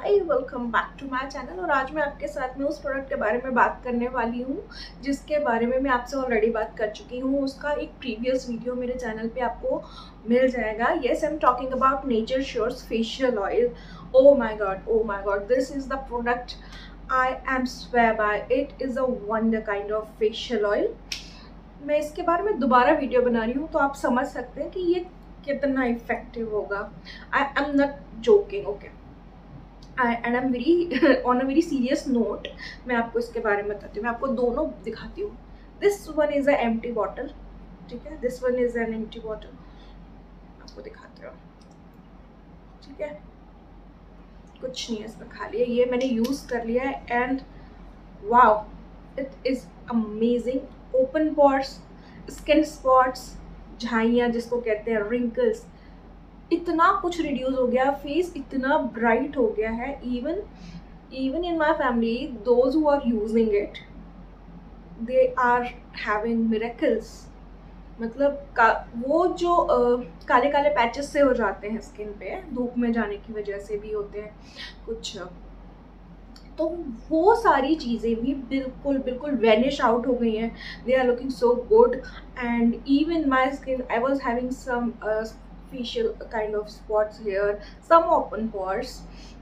Hi welcome back to my channel. और आज मैं आपके साथ में उस प्रोडक्ट के बारे में बात करने वाली हूँ जिसके बारे में मैं आपसे ऑलरेडी बात कर चुकी हूँ। उसका एक प्रीवियस वीडियो मेरे चैनल पे आपको मिल जाएगा। Yes, I am talking about Nature Sure's facial oil. Oh my God, this is the product I am swear by. It is a wonder kind of facial oil. मैं इसके बारे में दोबारा वीडियो बना रही हूँ तो आप समझ सकते हैं कि ये कितना इफेक्टिव होगा। I am not joking, okay. And I am very on a very serious note मैं आपको इसके बारे में बताती हूँ। मैं आपको दोनों दिखाती हूँ। This one is a empty bottle, ठीक है। This one is an empty bottle, आपको दिखाते हो, ठीक है। कुछ नहीं है इसमें, खाली है। ये मैंने यूज़ कर लिया है and wow, it is amazing. Open pores, skin spots, झाइयाँ जिसको कहते हैं, रिंकल्स, इतना कुछ रिड्यूस हो गया। फेस इतना ब्राइट हो गया है। even in my family, those who are using it, they are having miracles। मतलब वो जो काले काले पैचेस से हो जाते हैं स्किन पे, धूप में जाने की वजह से भी होते हैं कुछ, तो वो सारी चीज़ें भी बिल्कुल बिल्कुल वैनिश आउट हो गई हैं। They are looking so good and even my skin, I was having some facial kind of spots here, some open pores,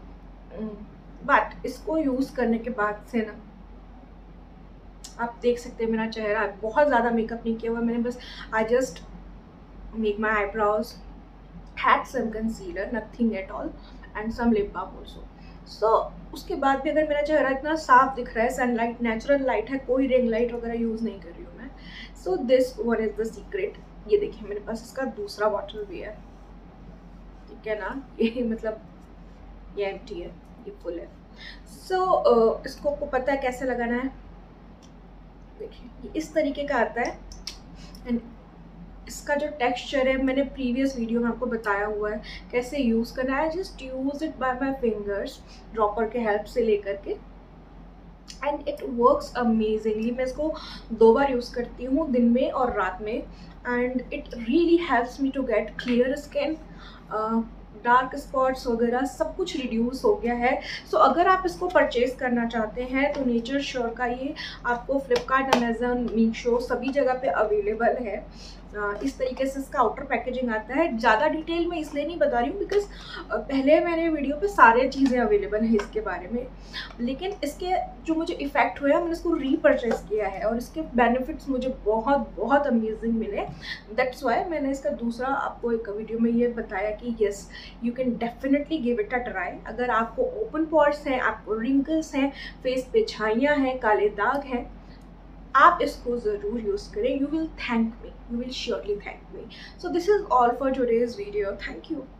but इसको यूज़ करने के बाद से ना, आप देख सकते हैं मेरा चेहरा, बहुत ज़्यादा मेकअप नहीं किया हुआ मैंने, बस I just make my eyebrows, had some concealer, nothing at all, and some lip balm also. So उसके बाद भी अगर मेरा चेहरा इतना साफ दिख रहा है, सनलाइट नेचुरल लाइट है, कोई रिंग लाइट वगैरह यूज़ नहीं कर रही हूँ मैं। So this one is the secret. ये देखिए मेरे पास इसका दूसरा बॉटल भी है, ठीक है ना। ये मतलब ये एम्प्टी है, ये फुल है। सो इसको आपको पता है कैसे लगाना है। देखिए ये इस तरीके का आता है एंड इसका जो टेक्सचर है, मैंने प्रीवियस वीडियो में आपको बताया हुआ है कैसे यूज़ करना है। Just use it by my fingers, dropper के हेल्प से लेकर के, एंड इट वर्क्स अमेजिंगली। मैं इसको 2 बार यूज़ करती हूँ, दिन में और रात में, and it really helps me to get clear skin. Dark spots वगैरह सब कुछ रिड्यूस हो गया है। सो अगर आप इसको परचेज़ करना चाहते हैं तो नेचर श्योर का ये आपको फ्लिपकार्ट, अमेजन, मीशो सभी जगह पे अवेलेबल है। इस तरीके से इसका आउटर पैकेजिंग आता है। ज़्यादा डिटेल में इसलिए नहीं बता रही हूँ बिकॉज पहले मेरे वीडियो पे सारे चीज़ें अवेलेबल हैं इसके बारे में, लेकिन इसके जो मुझे इफ़ेक्ट हुआ है, मैंने इसको रीपरचेज़ किया है और इसके बेनिफिट्स मुझे बहुत बहुत अमेजिंग मिले। दैट्स वाई मैंने इसका दूसरा आपको एक वीडियो में ये बताया कि yes, you can definitely give it a try. अगर आपको ओपन पोर्स हैं, आपको रिंकल्स हैं, फेस पे छाइयाँ हैं, काले दाग हैं, आप इसको ज़रूर यूज़ करें। You will thank me, you will surely thank me. So this is all for today's video. Thank you.